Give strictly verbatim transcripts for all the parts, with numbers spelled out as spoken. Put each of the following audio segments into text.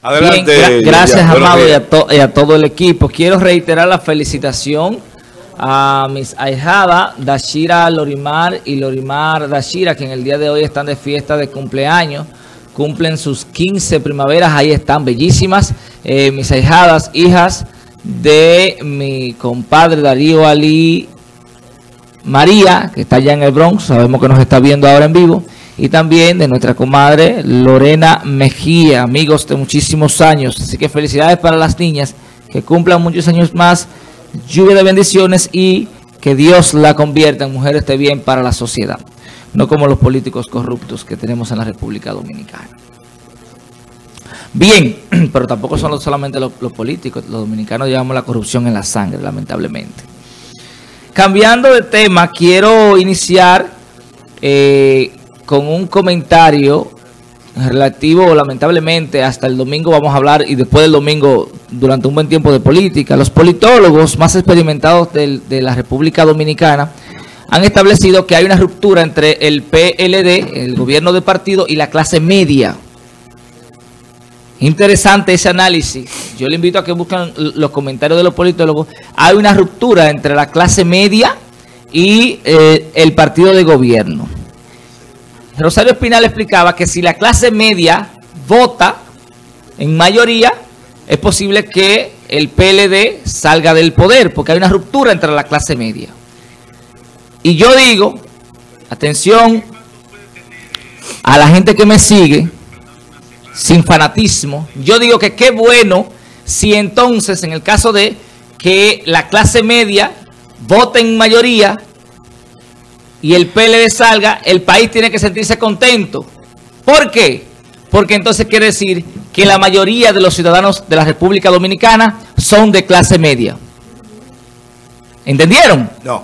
Adelante. Bien, gra gracias, ya, Amado, y a, to y a todo el equipo. Quiero reiterar la felicitación a mis ahijadas Dashira Lorimar y Lorimar Dashira, que en el día de hoy están de fiesta de cumpleaños. Cumplen sus quince primaveras, ahí están bellísimas. Eh, mis ahijadas, hijas de mi compadre Darío Ali María, que está allá en el Bronx, sabemos que nos está viendo ahora en vivo. Y también de nuestra comadre Lorena Mejía, amigos de muchísimos años. Así que felicidades para las niñas, que cumplan muchos años más, lluvia de bendiciones y que Dios la convierta en mujeres de bien para la sociedad. No como los políticos corruptos que tenemos en la República Dominicana. Bien, pero tampoco son solamente los, los políticos. Los dominicanos llevamos la corrupción en la sangre, lamentablemente. Cambiando de tema, quiero iniciar eh, con un comentario relativo, lamentablemente, hasta el domingo vamos a hablar, y después del domingo, durante un buen tiempo, de política. Los politólogos más experimentados de, de la República Dominicana han establecido que hay una ruptura entre el P L D, el gobierno de partido, y la clase media. Interesante ese análisis. Yo le invito a que busquen los comentarios de los politólogos. Hay una ruptura entre la clase media y eh, el partido de gobierno. Rosario Espinal explicaba que si la clase media vota en mayoría, es posible que el P L D salga del poder, porque hay una ruptura entre la clase media. Y yo digo, atención a la gente que me sigue, sin fanatismo, yo digo que qué bueno si entonces, en el caso de que la clase media vote en mayoría y el P L D salga, el país tiene que sentirse contento. ¿Por qué? Porque entonces quiere decir que la mayoría de los ciudadanos de la República Dominicana son de clase media. ¿Entendieron? No.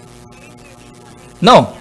No.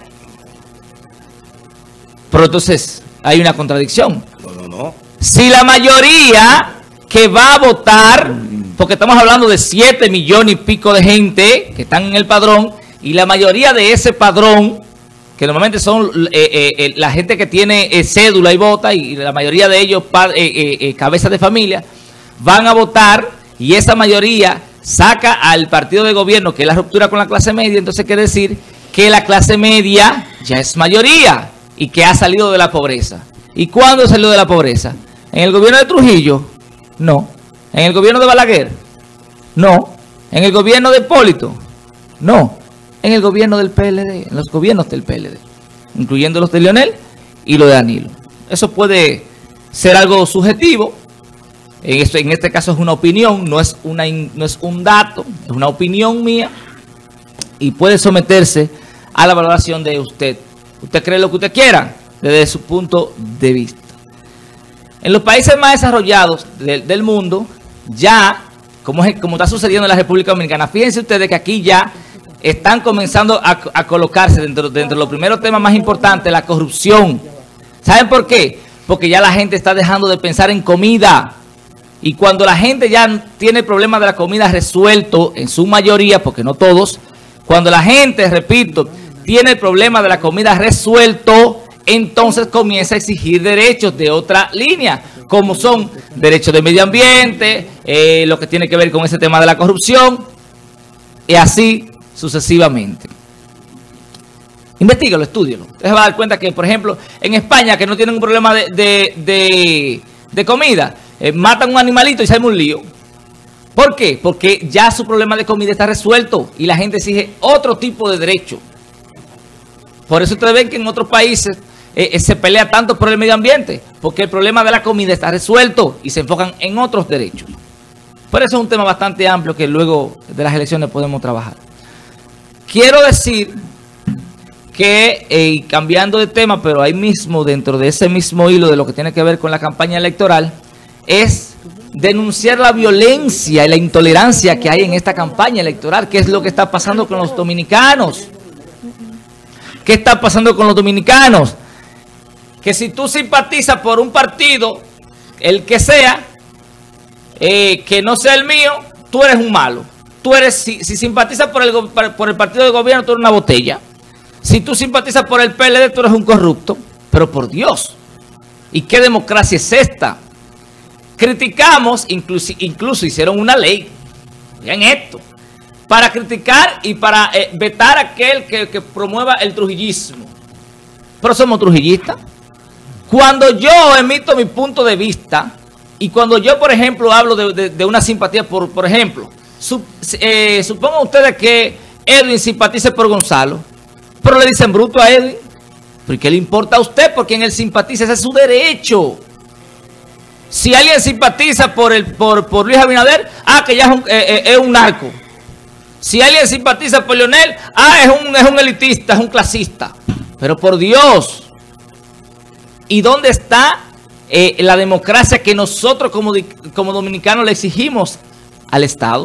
Pero entonces hay una contradicción. No, no, no. Si la mayoría que va a votar, porque estamos hablando de siete millones y pico de gente que están en el padrón, y la mayoría de ese padrón, que normalmente son eh, eh, la gente que tiene eh, cédula y vota, y la mayoría de ellos eh, eh, eh, cabezas de familia, van a votar, y esa mayoría saca al partido de gobierno, que es la ruptura con la clase media. Entonces quiere decir que la clase media ya es mayoría y que ha salido de la pobreza. ¿Y cuándo salió de la pobreza? ¿En el gobierno de Trujillo? No. ¿En el gobierno de Balaguer? No. ¿En el gobierno de Hipólito? No. En el gobierno del P L D, en los gobiernos del P L D, incluyendo los de Leonel y los de Danilo. Eso puede ser algo subjetivo. En, esto, en este caso es una opinión, no es, una, no es un dato, es una opinión mía, y puede someterse a la valoración de usted. Usted cree lo que usted quiera desde su punto de vista. En los países más desarrollados de, del mundo, ya, como, es, como está sucediendo en la República Dominicana, fíjense ustedes que aquí ya están comenzando a, a colocarse dentro, dentro de los primeros temas más importantes, la corrupción. ¿Saben por qué? Porque ya la gente está dejando de pensar en comida. Y cuando la gente ya tiene el problema de la comida resuelto, en su mayoría, porque no todos, cuando la gente, repito, tiene el problema de la comida resuelto, entonces comienza a exigir derechos de otra línea, como son derechos de medio ambiente, eh, lo que tiene que ver con ese tema de la corrupción, y así sucesivamente. Investígalo, estúdialo. Usted se va a dar cuenta que, por ejemplo, en España, que no tienen un problema de, de, de, de comida, eh, matan un animalito y se arma un lío. ¿Por qué? Porque ya su problema de comida está resuelto y la gente exige otro tipo de derecho. Por eso ustedes ven que en otros países eh, se pelea tanto por el medio ambiente, porque el problema de la comida está resuelto y se enfocan en otros derechos. Por eso es un tema bastante amplio que luego de las elecciones podemos trabajar. Quiero decir que, eh, cambiando de tema, pero ahí mismo, dentro de ese mismo hilo de lo que tiene que ver con la campaña electoral, es denunciar la violencia y la intolerancia que hay en esta campaña electoral. ¿Qué es lo que está pasando con los dominicanos? ¿Qué está pasando con los dominicanos? Que si tú simpatizas por un partido, el que sea, eh, que no sea el mío, tú eres un malo. Tú eres, si, si simpatizas por el, por el partido de gobierno, tú eres una botella. Si tú simpatizas por el P L D, tú eres un corrupto. Pero por Dios, ¿y qué democracia es esta? criticamos, incluso, incluso hicieron una ley, vean esto, para criticar y para eh, vetar a aquel que, que promueva el trujillismo. Pero somos trujillistas. Cuando yo emito mi punto de vista y cuando yo, por ejemplo, hablo de, de, de una simpatía, por, por ejemplo, sub, eh, supongan ustedes que Edwin simpatice por Gonzalo, pero le dicen bruto a Edwin. ¿Por qué le importa a usted? Porque en él simpatiza, ese es su derecho. Si alguien simpatiza por el por, por Luis Abinader, ah, que ya es un, eh, eh, es un narco. Si alguien simpatiza por Leonel, ah, es un, es un elitista, es un clasista. Pero por Dios, ¿y dónde está eh, la democracia que nosotros como, como dominicanos le exigimos al Estado?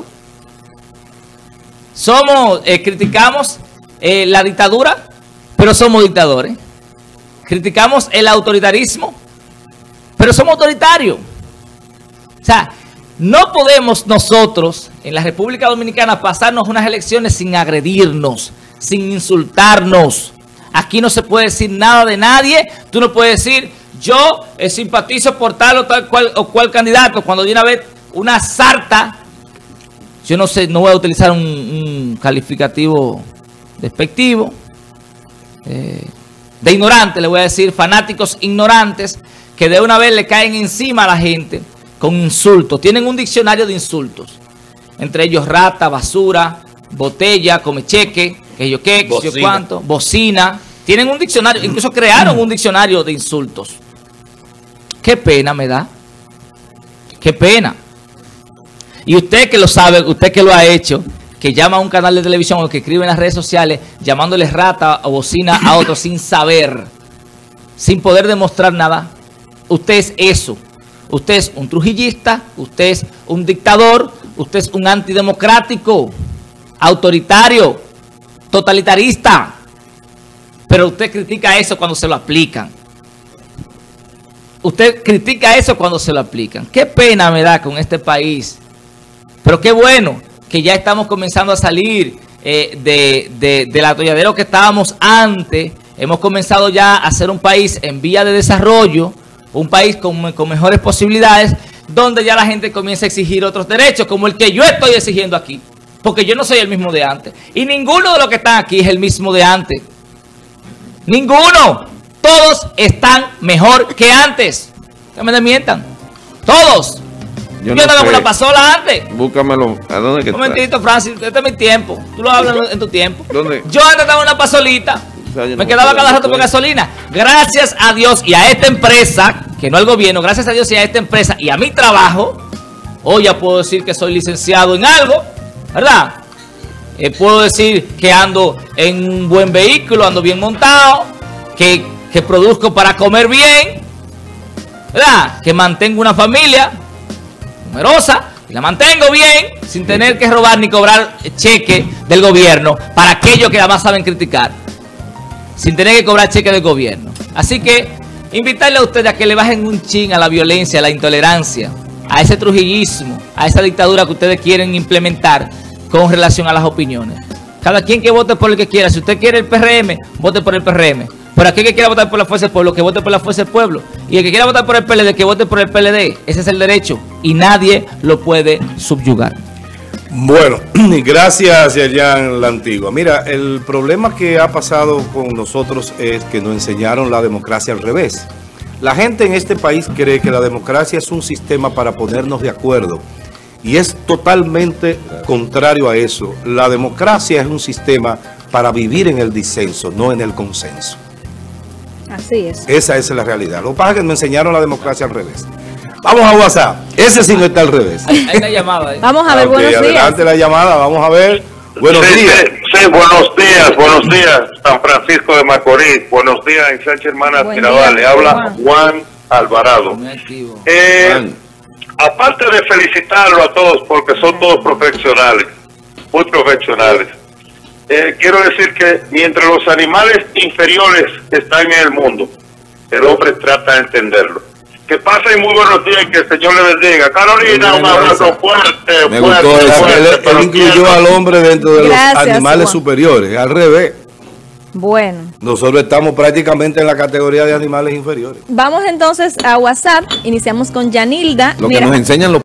Somos, eh, criticamos eh, la dictadura, pero somos dictadores. Criticamos el autoritarismo, pero somos autoritarios. O sea, no podemos nosotros en la República Dominicana pasarnos unas elecciones sin agredirnos, sin insultarnos. Aquí no se puede decir nada de nadie. Tú no puedes decir, yo eh, simpatizo por tal o tal cual, o cual candidato. Cuando de una vez una sarta, yo no sé, no voy a utilizar un, un calificativo despectivo, eh, de ignorante, le voy a decir, fanáticos ignorantes, que de una vez le caen encima a la gente con insultos. Tienen un diccionario de insultos. Entre ellos rata, basura, botella, comecheque, que yo qué, que yo cuánto, bocina. Tienen un diccionario, incluso crearon un diccionario de insultos. Qué pena me da. Qué pena. Y usted que lo sabe, usted que lo ha hecho, que llama a un canal de televisión o que escribe en las redes sociales llamándole rata o bocina a otros sin saber, sin poder demostrar nada. Usted es eso. Usted es un trujillista, usted es un dictador, usted es un antidemocrático, autoritario, totalitarista. Pero usted critica eso cuando se lo aplican. Usted critica eso cuando se lo aplican. Qué pena me da con este país. Pero qué bueno que ya estamos comenzando a salir eh, de, de, del atolladero que estábamos antes. Hemos comenzado ya a ser un país en vía de desarrollo, un país con, con mejores posibilidades, donde ya la gente comienza a exigir otros derechos, como el que yo estoy exigiendo aquí. Porque yo no soy el mismo de antes. Y ninguno de los que están aquí es el mismo de antes. Ninguno. Todos están mejor que antes. Que me desmientan. Todos. Yo, yo no andaba con una pasola antes. Búscamelo. ¿A dónde que Un momentito, Francis. Este es mi tiempo. Tú lo hablas en tu tiempo. ¿Dónde? Yo antes estaba en una pasolita. O sea, me no quedaba cada rato por gasolina. Gracias a Dios y a esta empresa, que no al gobierno, gracias a Dios y a esta empresa y a mi trabajo, hoy ya puedo decir que soy licenciado en algo, ¿verdad? Eh, puedo decir que ando en un buen vehículo, ando bien montado, que, que produzco para comer bien, ¿verdad? Que mantengo una familia numerosa y la mantengo bien sin tener que robar ni cobrar cheque del gobierno para aquellos que además saben criticar, sin tener que cobrar cheque del gobierno. Así que invitarle a ustedes a que le bajen un chin a la violencia, a la intolerancia, a ese trujillismo, a esa dictadura que ustedes quieren implementar con relación a las opiniones. Cada quien que vote por el que quiera. Si usted quiere el P R M, vote por el P R M. Por aquel que quiera votar por la Fuerza del Pueblo, que vote por la Fuerza del Pueblo. Y el que quiera votar por el P L D, que vote por el P L D. Ese es el derecho y nadie lo puede subyugar. Bueno, gracias, Yayan La Antigua. Mira, el problema que ha pasado con nosotros es que nos enseñaron la democracia al revés. La gente en este país cree que la democracia es un sistema para ponernos de acuerdo. Y es totalmente contrario a eso. La democracia es un sistema para vivir en el disenso, no en el consenso. Así es. Esa es la realidad. Lo que pasa es que me enseñaron la democracia al revés. Vamos a WhatsApp. Ese sí no está al revés. Hay una llamada ahí. Vamos a ver, Okay, buenos días. Adelante la llamada, vamos a ver. Buenos sí, días. Sí, sí, buenos días, buenos días, San Francisco de Macorís. Buenos días, Ensanche Hermanas Buen Mirabal. día, Le habla Juan. Juan Alvarado. Muy activo. Eh, Juan. aparte de felicitarlo a todos porque son todos profesionales, muy profesionales, eh, quiero decir que mientras los animales inferiores están en el mundo, el hombre trata de entenderlo. Que pasen muy buenos días y que el Señor le bendiga. Carolina, un abrazo fuerte, Me fuerte, gustó eso. fuerte, Él, él pero incluyó quiero- al hombre dentro de Gracias, los animales Juan. superiores, al revés. Bueno. Nosotros estamos prácticamente en la categoría de animales inferiores. Vamos entonces a WhatsApp. Iniciamos con Yanilda. Lo Mira, que nos enseñan los